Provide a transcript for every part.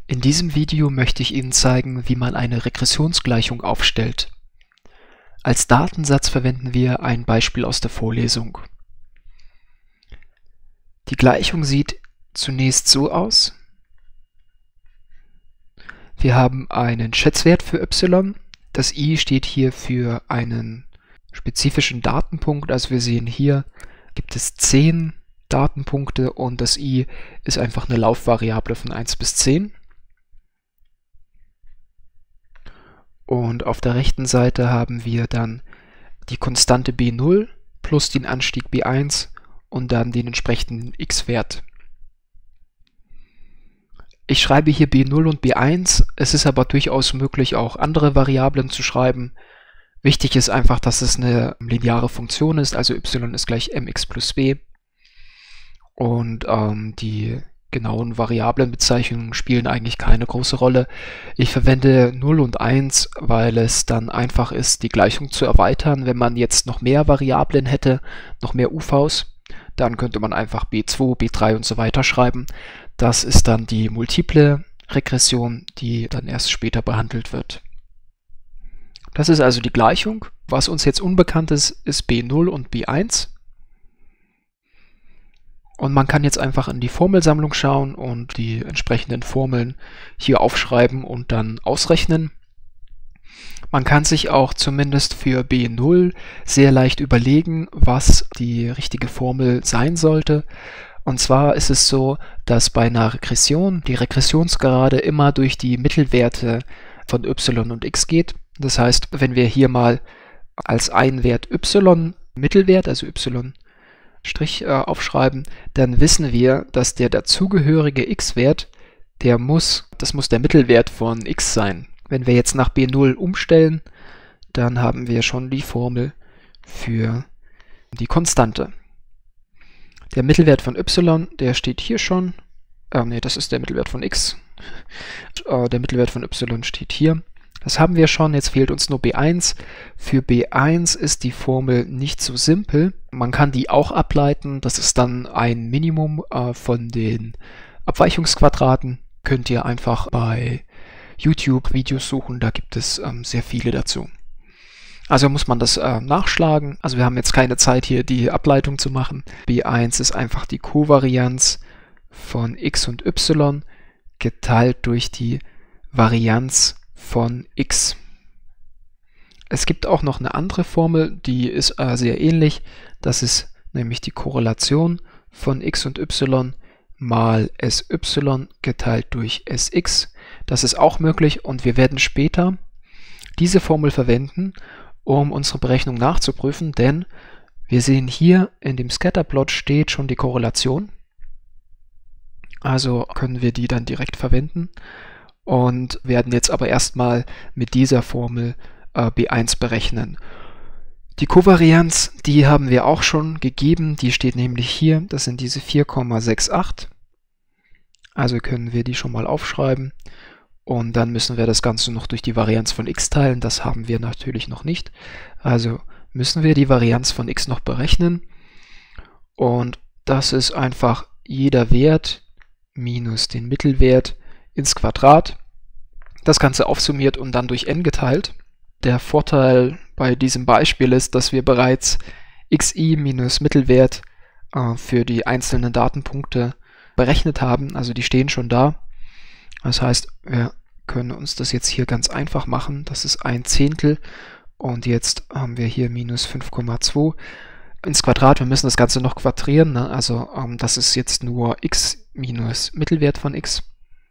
In diesem Video möchte ich Ihnen zeigen, wie man eine Regressionsgleichung aufstellt. Als Datensatz verwenden wir ein Beispiel aus der Vorlesung. Die Gleichung sieht zunächst so aus. Wir haben einen Schätzwert für y. Das i steht hier für einen spezifischen Datenpunkt. Also wir sehen hier, gibt es 10 Datenpunkte und das i ist einfach eine Laufvariable von 1 bis 10. Und auf der rechten Seite haben wir dann die Konstante b0 plus den Anstieg b1 und dann den entsprechenden x-Wert. Ich schreibe hier b0 und b1, es ist aber durchaus möglich, auch andere Variablen zu schreiben. Wichtig ist einfach, dass es eine lineare Funktion ist, also y ist gleich mx plus b. Und die genauen Variablenbezeichnungen spielen eigentlich keine große Rolle. Ich verwende 0 und 1, weil es dann einfach ist, die Gleichung zu erweitern. Wenn man jetzt noch mehr Variablen hätte, noch mehr UVs, dann könnte man einfach b2, b3 und so weiter schreiben. Das ist dann die multiple Regression, die dann erst später behandelt wird. Das ist also die Gleichung. Was uns jetzt unbekannt ist, ist b0 und b1. Und man kann jetzt einfach in die Formelsammlung schauen und die entsprechenden Formeln hier aufschreiben und dann ausrechnen. Man kann sich auch zumindest für b0 sehr leicht überlegen, was die richtige Formel sein sollte. Und zwar ist es so, dass bei einer Regression die Regressionsgerade immer durch die Mittelwerte von y und x geht. Das heißt, wenn wir hier mal als einen Wert y Mittelwert, also y' aufschreiben, dann wissen wir, dass der dazugehörige x-Wert, das muss der Mittelwert von x sein. Wenn wir jetzt nach b0 umstellen, dann haben wir schon die Formel für die Konstante. Der Mittelwert von y, der steht hier schon. Ne, das ist der Mittelwert von x. Der Mittelwert von y steht hier. Das haben wir schon, jetzt fehlt uns nur b1. Für b1 ist die Formel nicht so simpel. Man kann die auch ableiten, das ist dann ein Minimum von den Abweichungsquadraten. Könnt ihr einfach bei YouTube Videos suchen, da gibt es sehr viele dazu. Also muss man das nachschlagen. Also wir haben jetzt keine Zeit hier die Ableitung zu machen. b1 ist einfach die Kovarianz von x und y geteilt durch die Varianz von x. Es gibt auch noch eine andere Formel, die ist sehr ähnlich. Das ist nämlich die Korrelation von x und y mal sy geteilt durch sx. Das ist auch möglich und wir werden später diese Formel verwenden, um unsere Berechnung nachzuprüfen, denn wir sehen hier in dem Scatterplot steht schon die Korrelation. Also können wir die dann direkt verwenden. Und werden jetzt aber erstmal mit dieser Formel b1 berechnen. Die Kovarianz, die haben wir auch schon gegeben, die steht nämlich hier, das sind diese 4,68. Also können wir die schon mal aufschreiben und dann müssen wir das Ganze noch durch die Varianz von x teilen, das haben wir natürlich noch nicht. Also müssen wir die Varianz von x noch berechnen und das ist einfach jeder Wert minus den Mittelwert ins Quadrat. Das Ganze aufsummiert und dann durch n geteilt. Der Vorteil bei diesem Beispiel ist, dass wir bereits xi minus Mittelwert für die einzelnen Datenpunkte berechnet haben. Also die stehen schon da. Das heißt, wir können uns das jetzt hier ganz einfach machen. Das ist 1/10 und jetzt haben wir hier minus 5,2 ins Quadrat. Wir müssen das Ganze noch quadrieren, ne? Also das ist jetzt nur x minus Mittelwert von x.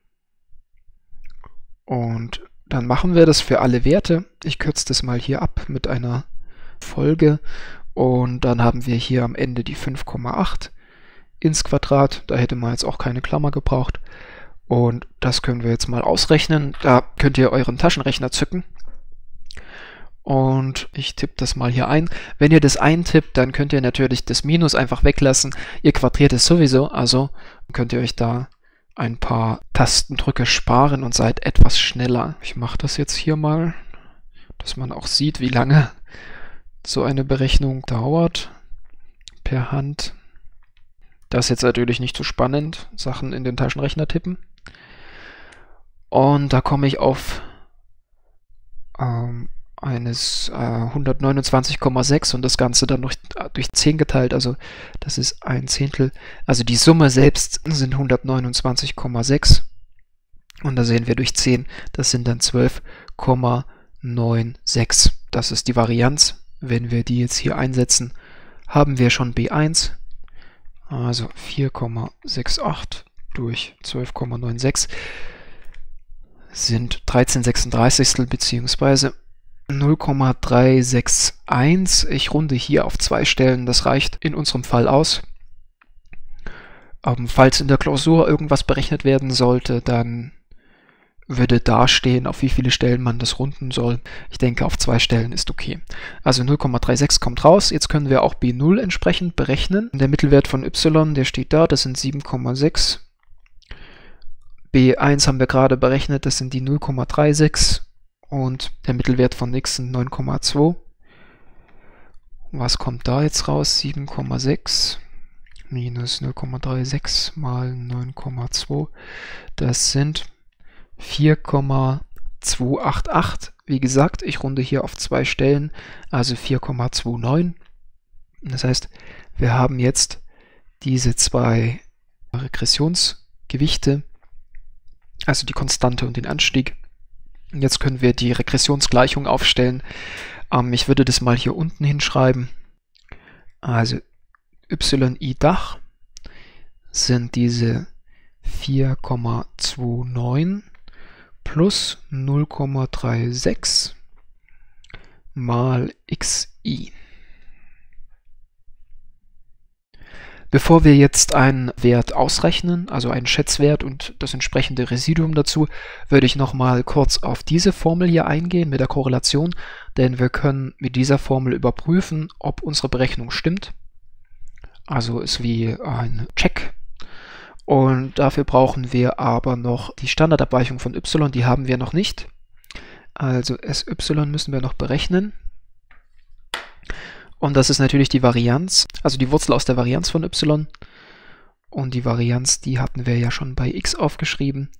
Und dann machen wir das für alle Werte. Ich kürze das mal hier ab mit einer Folge. Und dann haben wir hier am Ende die 5,8 ins Quadrat. Da hätte man jetzt auch keine Klammer gebraucht. Und das können wir jetzt mal ausrechnen. Da könnt ihr euren Taschenrechner zücken. Und ich tippe das mal hier ein. Wenn ihr das eintippt, dann könnt ihr natürlich das Minus einfach weglassen. Ihr quadriert es sowieso, also könnt ihr euch da ein paar Tastendrücke sparen und seid etwas schneller. Ich mache das jetzt hier mal, dass man auch sieht, wie lange so eine Berechnung dauert per Hand. Das ist jetzt natürlich nicht so spannend, Sachen in den Taschenrechner tippen. Und da komme ich auf eines 129,6 und das Ganze dann noch durch 10 geteilt, also das ist ein Zehntel. Also die Summe selbst sind 129,6 und da sehen wir durch 10, das sind dann 12,96. Das ist die Varianz. Wenn wir die jetzt hier einsetzen, haben wir schon B1, also 4,68 durch 12,96 sind 13/36 bzw. 0,361. Ich runde hier auf 2 Stellen, das reicht in unserem Fall aus. Falls in der Klausur irgendwas berechnet werden sollte, dann würde da stehen, auf wie viele Stellen man das runden soll. Ich denke, auf 2 Stellen ist okay. Also 0,36 kommt raus. Jetzt können wir auch B0 entsprechend berechnen. Der Mittelwert von y, der steht da, das sind 7,6. B1 haben wir gerade berechnet, das sind die 0,36. Und der Mittelwert von x sind 9,2. Was kommt da jetzt raus? 7,6 minus 0,36 mal 9,2. Das sind 4,288. Wie gesagt, ich runde hier auf 2 Stellen, also 4,29. Das heißt, wir haben jetzt diese 2 Regressionsgewichte, also die Konstante und den Anstieg. Jetzt können wir die Regressionsgleichung aufstellen. Ich würde das mal hier unten hinschreiben. Also yi Dach sind diese 4,29 plus 0,36 mal xi. Bevor wir jetzt einen Wert ausrechnen, also einen Schätzwert und das entsprechende Residuum dazu, würde ich nochmal kurz auf diese Formel hier eingehen mit der Korrelation, denn wir können mit dieser Formel überprüfen, ob unsere Berechnung stimmt. Also ist wie ein Check. Und dafür brauchen wir aber noch die Standardabweichung von y, die haben wir noch nicht. Also SY müssen wir noch berechnen. Und das ist natürlich die Varianz, also die Wurzel aus der Varianz von y. Und die Varianz, die hatten wir ja schon bei x aufgeschrieben.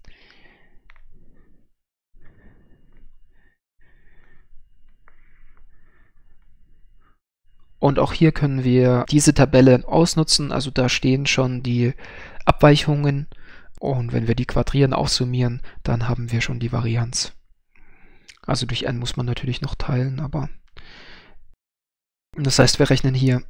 Und auch hier können wir diese Tabelle ausnutzen, also da stehen schon die Abweichungen. Und wenn wir die quadrieren, aussummieren, dann haben wir schon die Varianz. Also durch n muss man natürlich noch teilen, aber... Das heißt, wir rechnen hier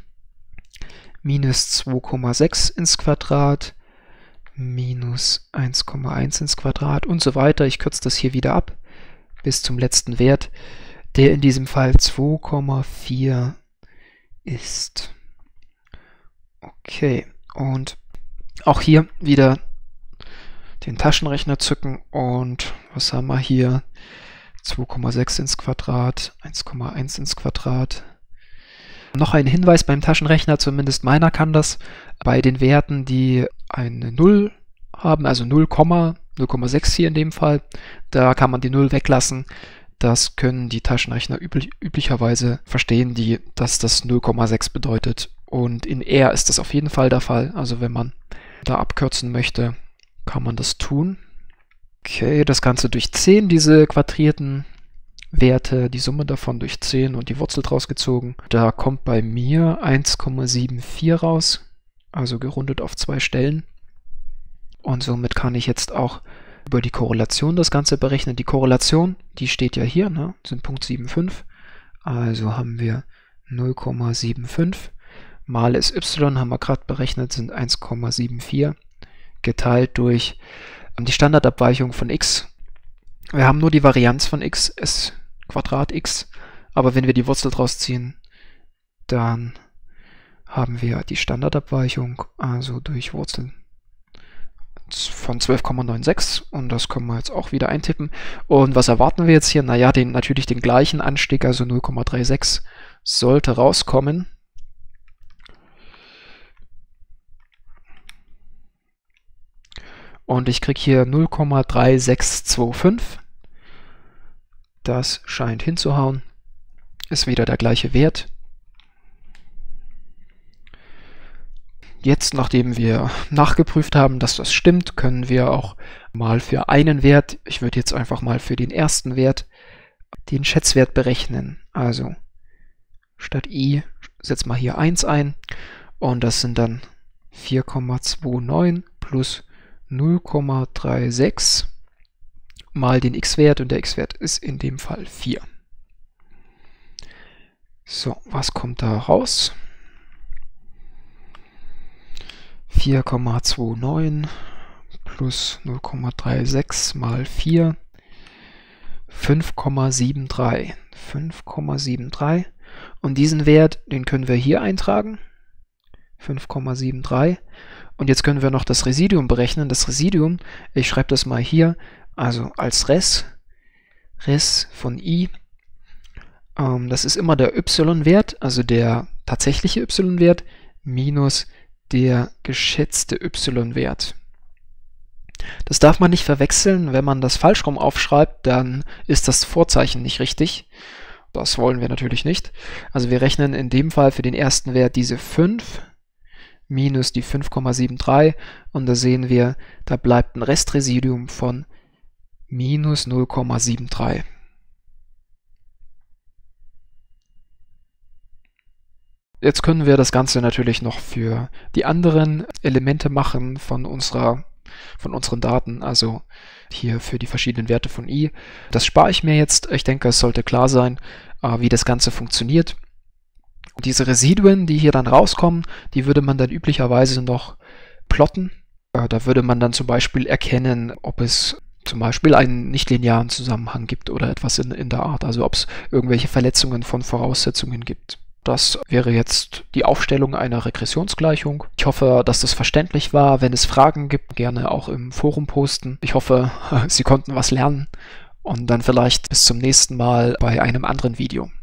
minus 2,6 ins Quadrat, minus 1,1 ins Quadrat und so weiter. Ich kürze das hier wieder ab bis zum letzten Wert, der in diesem Fall 2,4 ist. Okay, und auch hier wieder den Taschenrechner zücken und was haben wir hier? 2,6 ins Quadrat, 1,1 ins Quadrat. Noch ein Hinweis beim Taschenrechner, zumindest meiner kann das, bei den Werten, die eine 0 haben, also 0,6 hier in dem Fall, da kann man die 0 weglassen. Das können die Taschenrechner üblicherweise verstehen, dass das 0,6 bedeutet. Und in R ist das auf jeden Fall der Fall. Also wenn man da abkürzen möchte, kann man das tun. Okay, das Ganze durch 10, diese quadrierten Werte, die Summe davon durch 10 und die Wurzel draus gezogen. Da kommt bei mir 1,74 raus, also gerundet auf 2 Stellen. Und somit kann ich jetzt auch über die Korrelation das Ganze berechnen. Die Korrelation, die steht ja hier, ne, sind Punkt 75. Also haben wir 0,75 mal SY, haben wir gerade berechnet, sind 1,74 geteilt durch die Standardabweichung von x. Wir haben nur die Varianz von x, s Quadrat x, aber wenn wir die Wurzel draus ziehen, dann haben wir die Standardabweichung, also durch Wurzel von 12,96 und das können wir jetzt auch wieder eintippen. Und was erwarten wir jetzt hier? Naja, natürlich den gleichen Anstieg, also 0,36 sollte rauskommen. Und ich kriege hier 0,3625. Das scheint hinzuhauen. Ist wieder der gleiche Wert. Jetzt, nachdem wir nachgeprüft haben, dass das stimmt, können wir auch mal für einen Wert, ich würde jetzt einfach mal für den ersten Wert, den Schätzwert berechnen. Also statt i setzen wir hier 1 ein und das sind dann 4,29 plus 0,36 mal den x-Wert und der x-Wert ist in dem Fall 4. So, was kommt da raus? 4,29 plus 0,36 mal 4, 5,73. 5,73. Und diesen Wert, den können wir hier eintragen. 5,73. Und jetzt können wir noch das Residuum berechnen. Das Residuum, ich schreibe das mal hier, also als Res von i. Das ist immer der y-Wert, also der tatsächliche y-Wert, minus der geschätzte y-Wert. Das darf man nicht verwechseln. Wenn man das falsch rum aufschreibt, dann ist das Vorzeichen nicht richtig. Das wollen wir natürlich nicht. Also wir rechnen in dem Fall für den ersten Wert diese 5 minus die 5,73 und da sehen wir, da bleibt ein Restresiduum von minus 0,73. Jetzt können wir das Ganze natürlich noch für die anderen Elemente machen von unseren Daten, also hier für die verschiedenen Werte von i. Das spare ich mir jetzt. Ich denke, es sollte klar sein, wie das Ganze funktioniert. Und diese Residuen, die hier dann rauskommen, die würde man dann üblicherweise noch plotten. Da würde man dann zum Beispiel erkennen, ob es zum Beispiel einen nichtlinearen Zusammenhang gibt oder etwas in der Art, also ob es irgendwelche Verletzungen von Voraussetzungen gibt. Das wäre jetzt die Aufstellung einer Regressionsgleichung. Ich hoffe, dass das verständlich war. Wenn es Fragen gibt, gerne auch im Forum posten. Ich hoffe, Sie konnten was lernen und dann vielleicht bis zum nächsten Mal bei einem anderen Video.